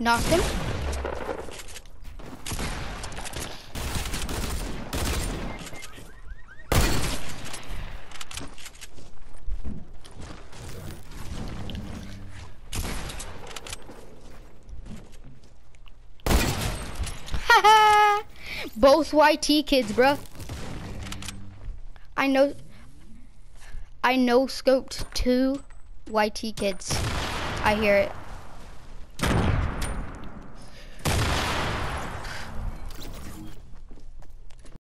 Knocked him. Both YT kids, bruh. I know scoped 2 YT kids. I hear it.